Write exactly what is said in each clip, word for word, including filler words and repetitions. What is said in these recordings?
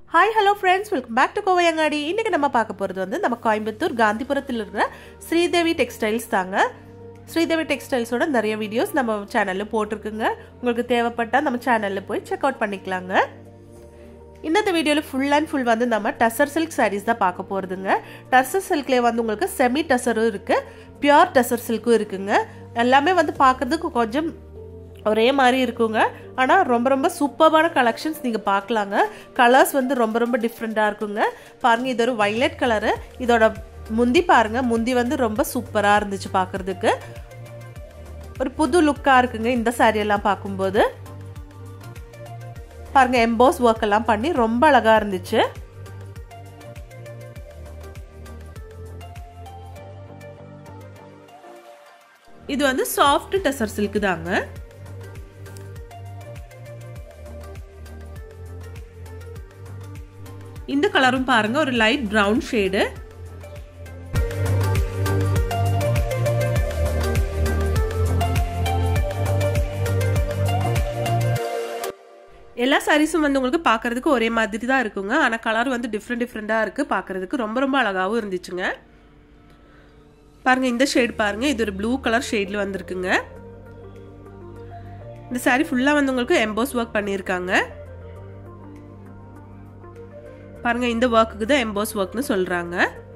Hi, hello friends, welcome back to Coimbatore. இன்னைக்கு நம்ம பார்க்க போறது வந்து நம்ம கோயம்புத்தூர் காந்திபுரத்தில் இருக்கிற ShreeDevi Textiles தாங்க. ShreeDevi Textiles ஓட நிறைய வீடியோஸ் நம்ம சேனல்ல போட்டுருக்குங்க. உங்களுக்கு தேவைப்பட்டா நம்ம சேனல்ல போய் செக் அவுட் பண்ணிக்கலாங்க. இந்த வீடியோல full and full வந்து நம்ம Tussar silk sarees தான் பார்க்க போறதுங்க. Tussar silkலயே வந்து உங்களுக்கு semi tussar இருக்கு, pure Tussar silk இருக்குங்க. எல்லாமே வந்து பார்க்கிறதுக்கு கொஞ்சம் ஒரே மாதிரி இருக்குங்க. ஆனா ரொம்ப ரொம்ப சூப்பரான கலெக்ஷன்ஸ் நீங்க பார்க்கலாங்க. கலர்ஸ் வந்து ரொம்ப ரொம்ப டிஃபரண்டா இருக்குங்க. பாருங்க இது ஒரு violet கலர். இதோட முந்தி பாருங்க, முந்தி வந்து ரொம்ப சூப்பரா இருந்துச்சு பார்க்கிறதுக்கு. ஒரு புது லுக்கா இருக்குங்க இந்த saree எல்லாம் பாக்கும்போது. பாருங்க எம்போஸ் வர்க் எல்லாம் பண்ணி ரொம்ப அழகா இருந்துச்சு. இது வந்து soft Tussar silk தாங்க. இந்த கலரும் பாருங்க ஒரு லைட் பிரவுன் ஷேடு. எல்லா சாரீஸும் வந்து உங்களுக்கு பார்க்கிறதுக்கு ஒரே மாதிரி தான் இருக்குங்க. ஆனா கலர் வந்து டிஃபரெண்ட் டிஃபரெண்டா இருக்கு. பார்க்கிறதுக்கு ரொம்ப ரொம்ப அழகாவும் இருந்துச்சுங்க. பாருங்க இந்த ஷேட் பாருங்க, இது ஒரு ப்ளூ கலர் ஷேட்ல வந்திருக்குங்க. இந்த சாரி ஃபுல்லா வந்து உங்களுக்கு எம்போஸ் வர்க் பண்ணியிருக்காங்க. பாருங்க இந்த வர்க்குக்கு தான் எம்போஸ் வர்க்னு சொல்றாங்க.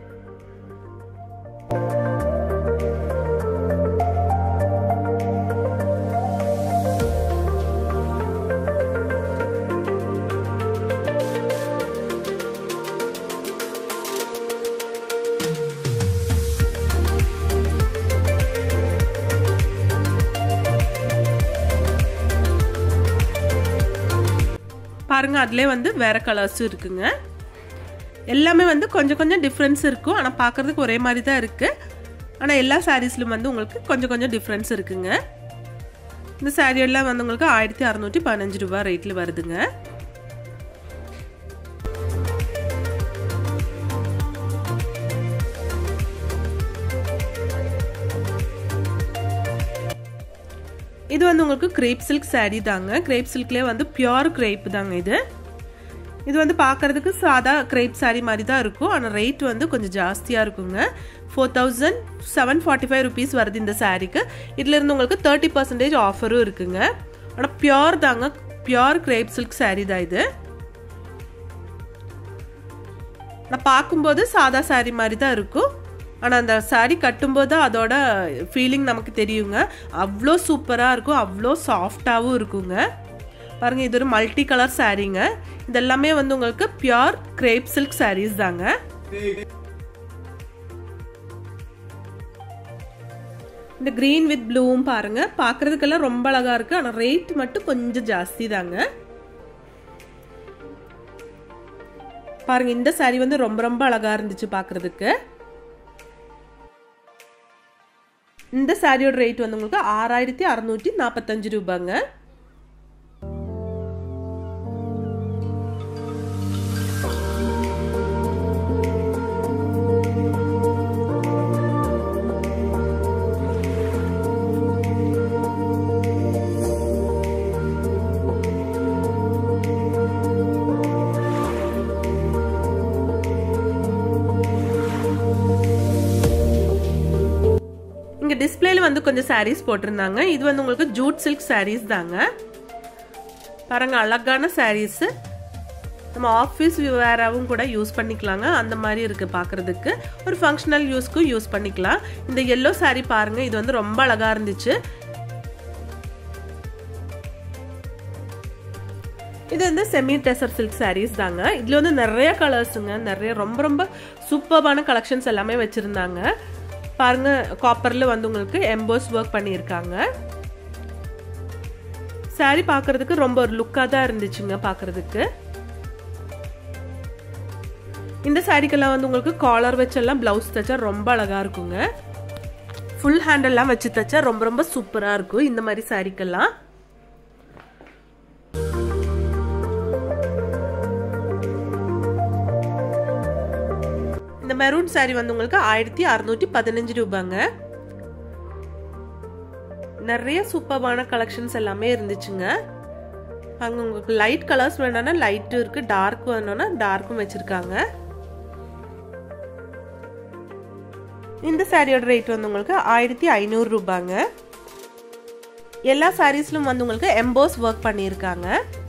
பாருங்க அதுலயே வந்து வேற கலர்ஸ் இருக்குங்க. எல்லாமே வந்து கொஞ்சம் கொஞ்சம் டிஃபரன்ஸ் இருக்கும். ஆனா பார்க்கிறதுக்கு ஒரே மாதிரி தான் இருக்கு. ஆனா எல்லா சாரீஸ்லயும் வந்து உங்களுக்கு கொஞ்சம் கொஞ்சம் டிஃபரன்ஸ் இருக்குங்க. இந்த சாரி எல்லாம் வந்து உங்களுக்கு ஆயிரத்தி அறுநூற்றி பதினஞ்சு ரூபாய் ரேட்ல வருதுங்க. இது வந்து உங்களுக்கு கிரேப் சில்க் சாரி தாங்க. கிரேப் சில்க்லயே வந்து பியூர் கிரேப் தாங்க இது. இது வந்து பார்க்கிறதுக்கு சாதா கிரேப் சாரி மாதிரி தான் இருக்கும். ஆனா ரேட் வந்து கொஞ்சம் ஜாஸ்தியா இருக்குங்க. Four thousand seven forty five rupees வருது இந்த சாரிக்கு. இதுல இருந்து உங்களுக்கு தேர்ட்டி பர்சன்டேஜ் ஆஃபரும் இருக்குங்க. ஆனா பியூர் தாங்க, பியூர் கிரேப் சில்க் சாரி தான் இது. நான் பார்க்கும்போது சாதா சாரி மாதிரி தான் இருக்கும். ஆனா அந்த சாரி கட்டும்போது அதோட ஃபீலிங் நமக்கு தெரியுங்க. அவ்வளோ சூப்பரா இருக்கும், அவ்வளோ சாஃப்டாவும் இருக்குங்க. பாருங்க இது ஒரு மல்டி கலர் சாரீங்க. இது எல்லாமே வந்து உங்களுக்கு பியூர் கிரேப் சில்க் சாரீஸ் தாங்க. இந்த கிரீன் வித் ப்ளூவும் பாருங்க பார்க்கிறதுக்கெல்லாம் ரொம்ப அழகா இருக்கு. ஆனா ரேட் மட்டும் கொஞ்சம் ஜாஸ்தி தாங்க. பாருங்க இந்த சாரி வந்து ரொம்ப ரொம்ப அழகா இருந்துச்சு பார்க்கிறதுக்கு. இந்த சாரியோட ரேட் வந்து உங்களுக்கு ஆறாயிரத்தி அறுநூற்றி நாற்பத்தஞ்சு ரூபாங்க. டிஸ்பிளேல வந்து கொஞ்சம் சாரீஸ் போட்டிருந்தாங்க. இது வந்து உங்களுக்கு ஜூட் சில்க் சாரீஸ் தாங்க. பாருங்க அழகான சாரீஸ். நம்ம ஆஃபீஸ் வேராவும் கூட யூஸ் பண்ணிக்கலாங்க. அந்த மாதிரி இருக்கு பார்க்கிறதுக்கு. ஒரு ஃபங்க்ஷனல் யூஸ்க்கும் யூஸ் பண்ணிக்கலாம். இந்த yellow saree பாருங்க, இது வந்து ரொம்ப அழகா இருந்துச்சு. இது வந்து செமி டெசர் சில்க் சாரீஸ் தாங்க. இதுல வந்து நிறைய கலர்ஸுங்க, நிறைய ரொம்ப ரொம்ப சூப்பரான கலெக்ஷன்ஸ் எல்லாமே வச்சிருந்தாங்க. பாருங்க காப்பர்ல வந்து உங்களுக்கு எம்போஸ் வர்க் பண்ணியிருக்காங்க. சாரி பார்க்கிறதுக்கு ரொம்ப ஒரு லுக்கா தான் இருந்துச்சுங்க பார்க்கிறதுக்கு. இந்த சாரிக்கெல்லாம் வந்து உங்களுக்கு காலர் வச்செல்லாம் பிளவுஸ் தச்சா ரொம்ப அழகா இருக்குங்க. ஃபுல் ஹேண்ட் எல்லாம் வச்சு தச்சா ரொம்ப ரொம்ப சூப்பரா இருக்கும் இந்த மாதிரி சாரிக்கெல்லாம். இந்த மெரூன் சாரி வந்து உங்களுக்கு ஆயிரத்தி அறுநூற்றி பதினஞ்சு ரூபாங்க. நிறைய சூப்பரான கலெக்ஷன்ஸ் எல்லாமே இருந்துச்சுங்க. அங்க உங்களுக்கு லைட் கலர்ஸ் வேணும்னா லைட் இருக்கு, டார்க் வேணும்னா டார்க்கும் வச்சிருக்காங்க. இந்த சாரியோட ரேட் வந்து உங்களுக்கு ஆயிரத்தி ஐநூறு ரூபாங்க. எல்லா சாரீஸ்லும் வந்து உங்களுக்கு எம்போஸ் ஒர்க் பண்ணியிருக்காங்க.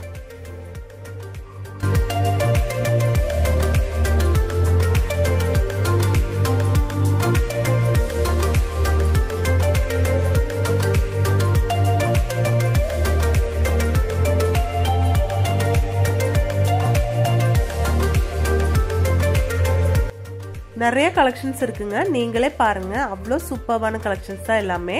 நிறைய கலெக்ஷன்ஸ் இருக்குங்க, நீங்களே பாருங்க. அவ்வளோ சூப்பர்வான கலெக்ஷன்ஸ் தான் எல்லாமே.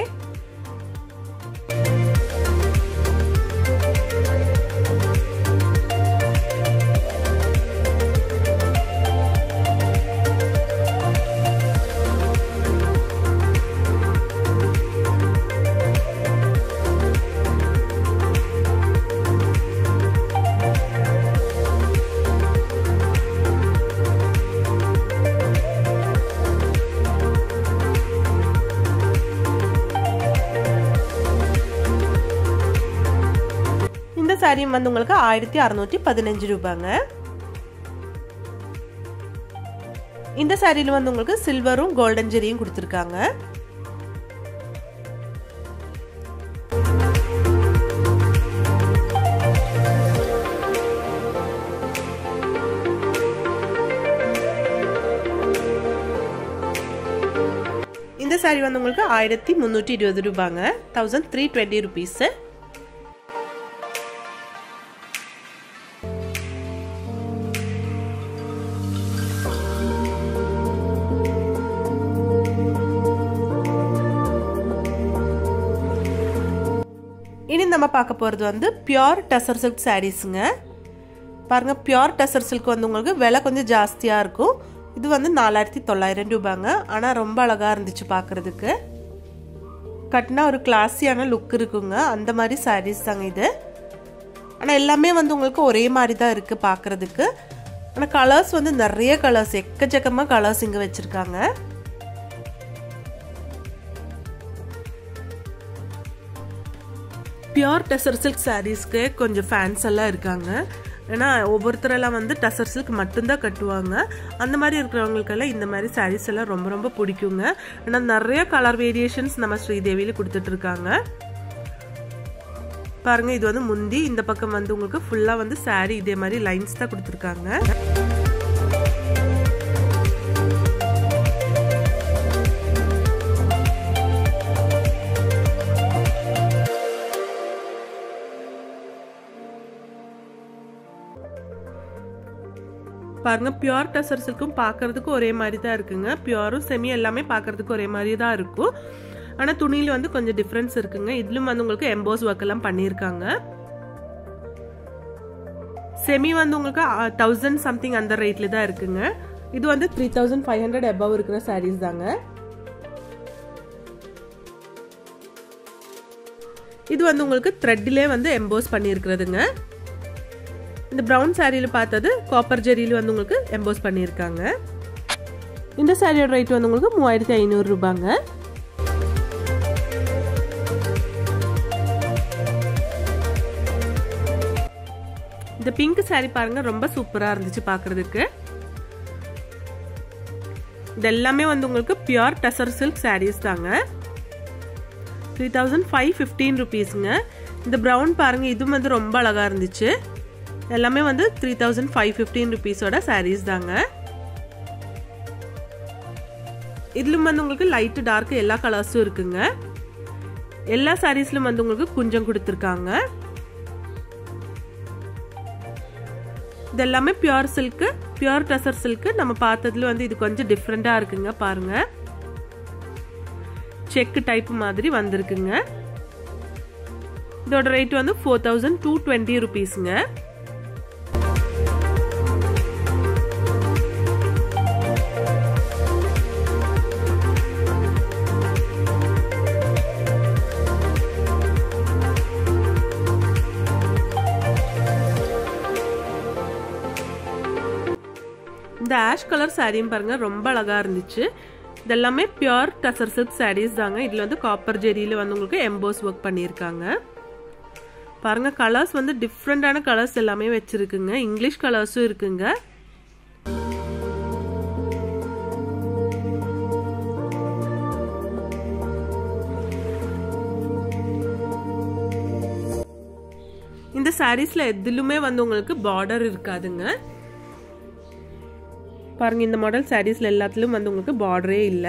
சாரி வந்து உங்களுக்கு ஆயிரத்தி அறுநூற்றி பதினைந்து ரூபாங்க. இந்த சாரியில வந்து உங்களுக்கு சில்வரும் கோல்டன் ஜெரியும் கொடுத்திருக்காங்க. இந்த சாரி வந்து உங்களுக்கு ஆயிரத்தி முன்னூற்றி இருபது ரூபாங்க. Thousand three twenty rupees. இனி நம்ம பார்க்க போகிறது வந்து பியூர் டசர் சில்க் சாரீஸுங்க. பாருங்கள், பியூர் டசர் சில்க் வந்து உங்களுக்கு விலை கொஞ்சம் ஜாஸ்தியாக இருக்கும். இது வந்து நாலாயிரத்தி தொள்ளாயிரம் ரூபாங்க. ஆனால் ரொம்ப அழகாக இருந்துச்சு பார்க்குறதுக்கு. கட்டினா ஒரு கிளாஸியான லுக் இருக்குங்க, அந்த மாதிரி சாரீஸ் தாங்க இது. ஆனால் எல்லாமே வந்து உங்களுக்கு ஒரே மாதிரி தான் இருக்குது பார்க்குறதுக்கு. ஆனால் கலர்ஸ் வந்து நிறைய கலர்ஸ், எக்கச்சக்கமாக கலர்ஸ் இங்கே வச்சுருக்காங்க. பியூர் டசர் சில்க் சாரீஸ்க்கு கொஞ்சம் ஃபேன்ஸ் எல்லாம் இருக்காங்க. ஏன்னா ஒவ்வொருத்தரெல்லாம் வந்து டசர் சில்க் மட்டும்தான் கட்டுவாங்க. அந்த மாதிரி இருக்கிறவங்களுக்கெல்லாம் இந்த மாதிரி சாரீஸ் எல்லாம் ரொம்ப ரொம்ப பிடிக்குங்க. ஏன்னா நிறைய கலர் வேரியேஷன்ஸ் நம்ம ஸ்ரீதேவியில் கொடுத்துட்ருக்காங்க. பாருங்க, இது வந்து முந்தி, இந்த பக்கம் வந்து உங்களுக்கு ஃபுல்லாக வந்து சாரீ இதே மாதிரி லைன்ஸ் தான் கொடுத்துருக்காங்க. பாருங்க, பியூர் டசர் சில்க்கும் பார்க்கறதுக்கு ஒரே மாதிரி தான் இருக்குங்க. பியூரும் செமி எல்லாமே பார்க்கறதுக்கு ஒரே மாதிரி தான் இருக்கும். ஆனால் துணியில் வந்து கொஞ்சம் டிஃப்ரென்ஸ் இருக்குங்க. இதுலும் வந்து உங்களுக்கு எம்போஸ் ஒர்க் எல்லாம் பண்ணியிருக்காங்க. செமி வந்து உங்களுக்கு தௌசண்ட் சம்திங் அந்த ரேட்ல தான் இருக்குங்க. இது வந்து three thousand five hundred above இருக்கிற சாரீஸ் தாங்க. இது வந்து உங்களுக்கு த்ரெட்லேயே வந்து எம்போஸ் பண்ணியிருக்கிறதுங்க. இந்த ப்ரௌன் சாரியில் பார்த்தது காப்பர் ஜெரியில் வந்து உங்களுக்கு எம்போஸ் பண்ணியிருக்காங்க. இந்த சாரியோட ரேட் வந்து உங்களுக்கு மூவாயிரத்தி ஐநூறு ரூபாங்க. இந்த பிங்க் சாரி பாருங்க, ரொம்ப சூப்பரா இருந்துச்சு பார்க்கிறதுக்கு. இது எல்லாமே வந்து உங்களுக்கு பியூர் டசர் சில்க் சாரீஸ் தாங்க. த்ரீ தௌசண்ட் ஃபைவ் ஃபிஃப்டீன் ருபீஸுங்க. இந்த ப்ரௌன் பாருங்க, இதுவும் வந்து ரொம்ப அழகா இருந்துச்சு. எல்லாமே வந்து த்ரீ தௌசண்ட் ஃபைவ் ஃபிஃப்டீன் ருபீஸோட சாரீஸ் தாங்க. இதுலும் வந்து உங்களுக்கு லைட் டார்க் எல்லா கலர்ஸும் இருக்குங்க. எல்லா சாரீஸ்லும் வந்து உங்களுக்கு குஞ்சம் கொடுத்துருக்காங்க. இது எல்லாமே pure silk, pure tussar silk. நம்ம பார்த்ததுல வந்து இது கொஞ்சம் டிஃப்ரெண்டா இருக்குங்க. பாருங்க, செக் டைப் மாதிரி வந்திருக்குங்க. இதோட ரேட் வந்து ஃபோர் தௌசண்ட் டூ டுவெண்ட்டி ருபீஸுங்க. இந்த ஆஷ் கலர் சாரியும் பாருங்க, ரொம்ப அழகா இருந்துச்சு. இதெல்லாமே பியூர் டசர் சில்க் சாரீஸ் தாங்க. இதுல வந்து காப்பர் ஜெரியில வந்து உங்களுக்கு எம்போஸ் ஒர்க் பண்ணியிருக்காங்க. பாருங்க கலர்ஸ் வந்து டிஃப்ரெண்டான கலர்ஸ் எல்லாமே வச்சிருக்குங்க. இங்கிலீஷ் கலர்ஸும் இருக்குங்க. இந்த சாரீஸ்ல எதிலுமே வந்து உங்களுக்கு பார்டர் இருக்காதுங்க. பாருங்க இந்த மாடல் சாரீஸ்ல எல்லாத்துலயும் வந்து உங்களுக்கு பார்டரே இல்ல.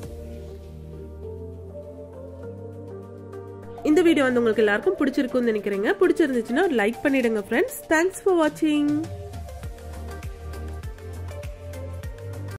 இந்த வீடியோ வந்து உங்களுக்கு எல்லாருக்கும் பிடிச்சிருக்கும்னு நினைக்கிறேங்க. பிடிச்சிருந்துச்சுன்னா லைக் பண்ணிடுங்க ஃப்ரெண்ட்ஸ். தேங்க்ஸ் ஃபார் வாட்சிங்.